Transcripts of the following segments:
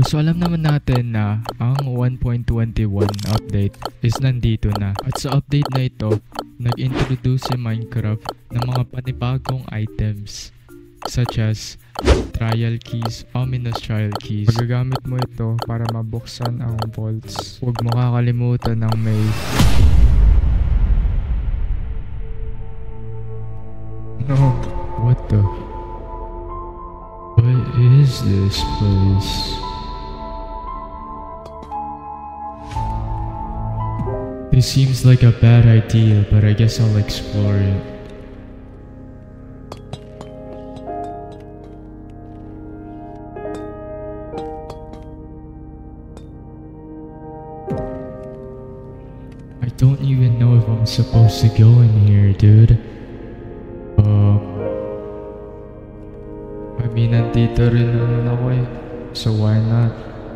So alam naman natin na ang 1.21 update is nandito na. At sa update na ito, nag-introduce si Minecraft ng mga panibagong items such as trial keys, ominous trial keys. Magagamit mo ito para mabuksan ang vaults. Huwag mo kakalimutan ng may no, what the? What is this place? This seems like a bad idea, but I guess I'll explore it. I don't even know if I'm supposed to go in here, dude. I mean, nandito rin naman ako eh. So why not?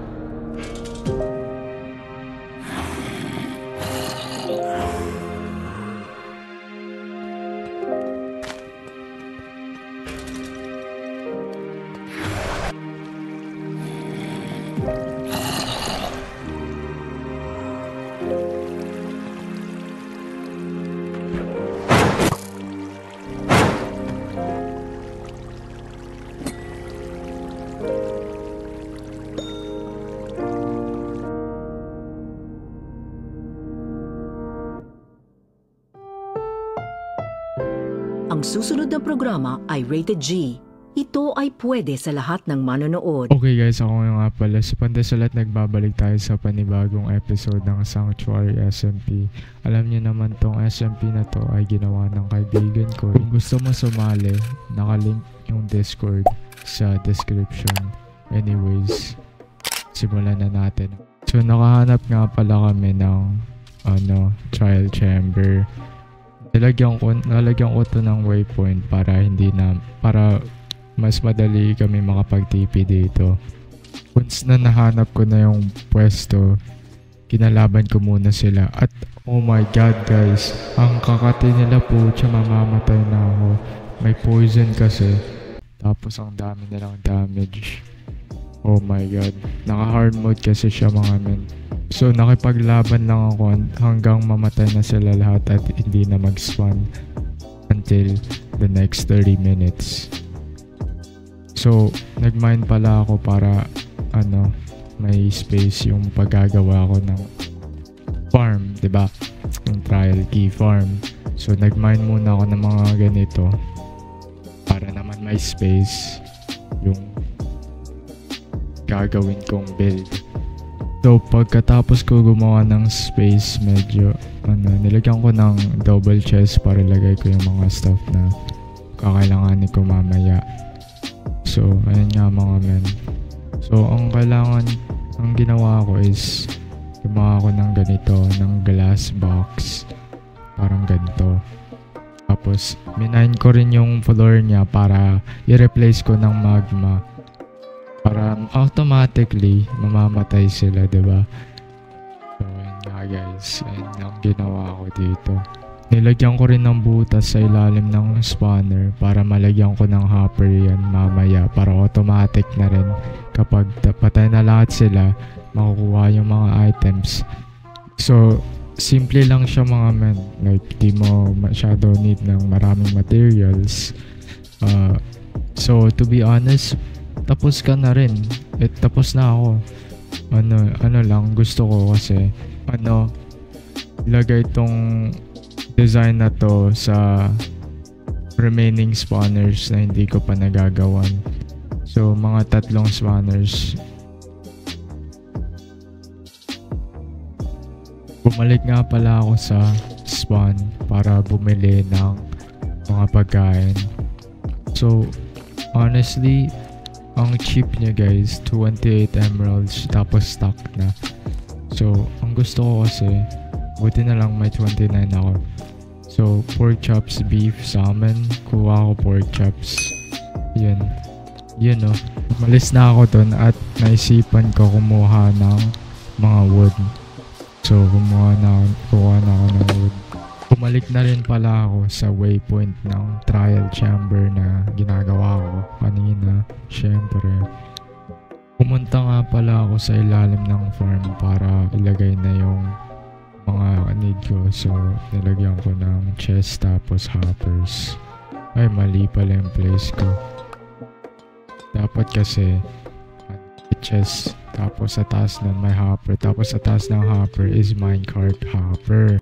Ang susunod na programa ay Rated G. Ito ay pwede sa lahat ng manonood. Okay guys, ako nga pala si Pandesalat. Nagbabalik tayo sa panibagong episode ng Sanctuary SMP. Alam niyo naman tong SMP na to ay ginawa ng kaibigan ko. Kung gusto mo sumali, nakalink yung Discord sa description. Anyways, simulan na natin. So nakahanap nga pala kami ng trial chamber. Nalagyan ko to ng waypoint para mas madali kami makapag-TP dito. Once na nahanap ko na yung pwesto, kinalaban ko muna sila. At oh my god guys, ang kakati nila po, mamamatay na ako. May poison kasi. Tapos ang dami nilang damage. Oh my god, naka hard mode kasi siya mga men. So nakipaglaban lang ako hanggang mamatay na sila lahat at hindi na mag-spawn until the next 30 minutes. So nag-mine pala ako para may space yung paggagawa ko ng farm, 'di ba? Yung trial key farm. So nag-mine muna ako ng mga ganito para naman may space yung gagawin kong build. So pagkatapos ko gumawa ng space, medyo nilagyan ko ng double chest para ilagay ko yung mga stuff na kakailanganin ko mamaya. So ayun nga mga men. So ang ginawa ko is gumawa ko ng ganito, ng glass box, parang ganito. Tapos minine ko rin yung floor niya para i-replace ko ng magma. Para automatically mamamatay sila, diba? So ayun nga guys, ayun ang ginawa ko dito. Nilagyan ko rin ng butas sa ilalim ng spawner para malagyan ko ng hopper yan mamaya, para automatic na rin kapag patay na lahat sila, makukuha yung mga items. So simple lang siya mga men, like di mo masyado need ng maraming materials. So to be honest, tapos ka na rin. Tapos na ako. Lang gusto ko kasi ilagay tong design na to sa remaining spawners na hindi ko pa nagagawan. So mga 3 spawners. Bumalik nga pala ako sa spawn para bumili ng mga pagkain. So honestly, ang cheap niya guys, 28 emeralds tapos stock na. So ang gusto ko kasi, buti na lang may 29 ako. So pork chops, beef, salmon, kuha ko pork chops. Yun umalis na ako dun at naisipan ko kumuha ng mga wood. So kuha na ako ng wood. Bumalik na rin pala ako sa waypoint ng trial chamber na ginagawa ko kanina. Syempre Pumunta nga pala ako sa ilalim ng farm para ilagay na yung mga need ko. So, nilagyan ko ng chest tapos hoppers. Ay, mali pala yung place ko. Dapat kasi chest tapos sa taas nun may hopper. Tapos sa taas ng hopper is minecart hopper.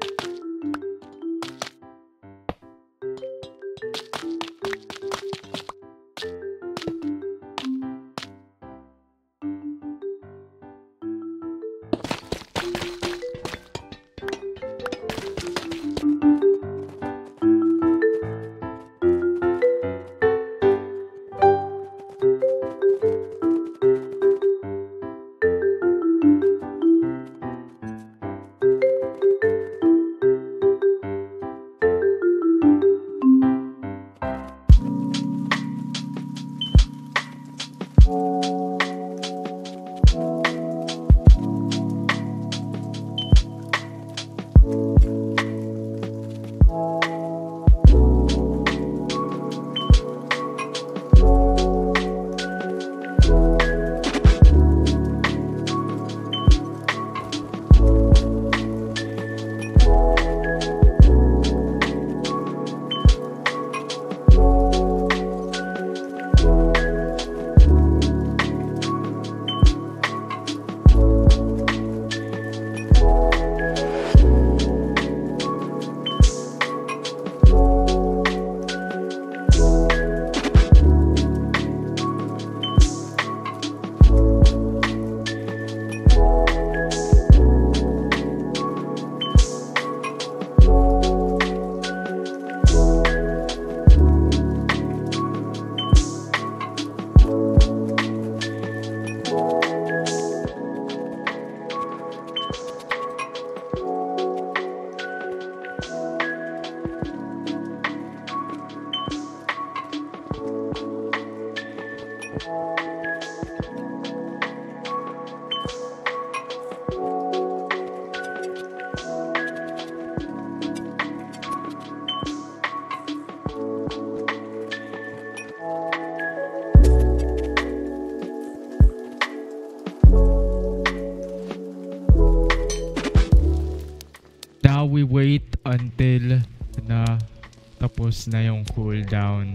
Now we wait until na tapos na yung cooldown.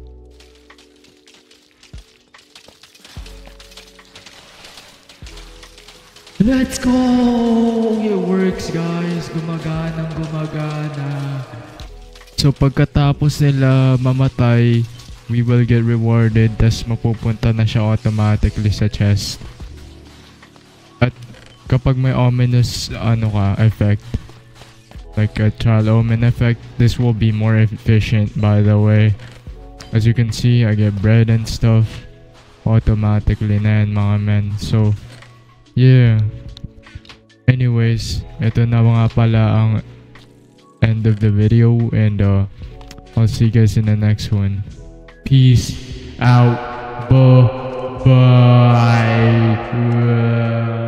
Let's go! It works, guys. Gumaganang gumagana. So pagkatapos nila mamatay, we will get rewarded. Tas mapupunta na siya automatically sa chest. At kapag may ominous effect, like a trial omen effect, this will be more efficient, by the way. As you can see, I get bread and stuff automatically na yan, mga men. So yeah. Anyways, ito na nga pala ang end of the video, and I'll see you guys in the next one. Peace out. Bye.